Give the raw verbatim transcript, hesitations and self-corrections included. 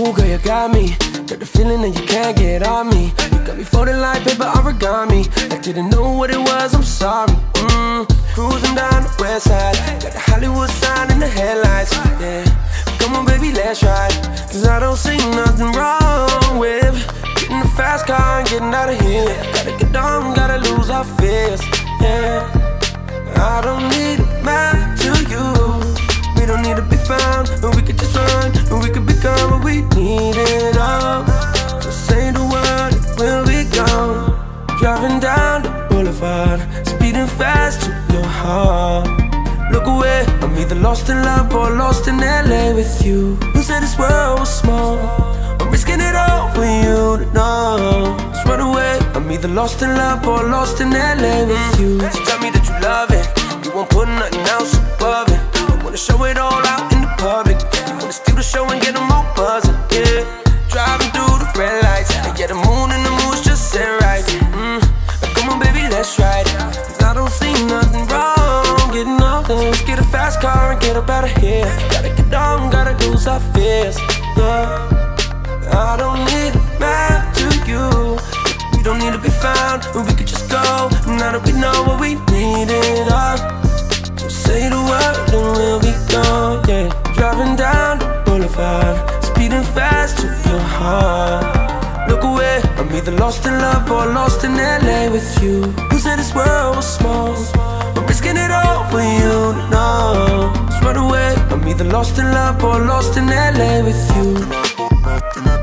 Ooh, girl, you got me. Got the feeling that you can't get on me. You got me folding like paper origami. I didn't know what it was, I'm sorry. mm. Cruising down the west side, got the Hollywood sign in the headlights. Yeah, come on baby, let's ride. Cause I don't see nothing wrong with getting a fast car and getting out of here. Gotta get down, gotta lose our fears. Yeah, I don't need a man to you. We don't need to be found, and we could just run, and we could become what we need it all. Just say the word, it will be gone. Driving down the boulevard, speeding fast to your heart. Look away, I'm either lost in love or lost in L A with you. You said this world was small, I'm risking it all for you to know. Just run away, I'm either lost in love or lost in L A with you. So tell me that you love it, you won't put nothing else above it. You wanna show it all out in the public, you wanna steal the show and get them all buzzing. Yeah, driving through the red lights, and yeah, the moon and the moon's just set right. mm. Come on baby, let's ride. Cause I don't see nothing wrong getting off there. Let's get a fast car and get up out of here. Gotta get down, gotta lose our fears. Yeah, I don't need a map to you. We don't need to be found, and we could just go. Now that we know what we need it all, just say the word and we'll be gone. Yeah, driving down the boulevard, speeding fast to your heart. Look away, I'm either lost in love or lost in L A with you. You said this world was small, I'm risking it all for you to know. Just run away, I'm either lost in love or lost in L A with you.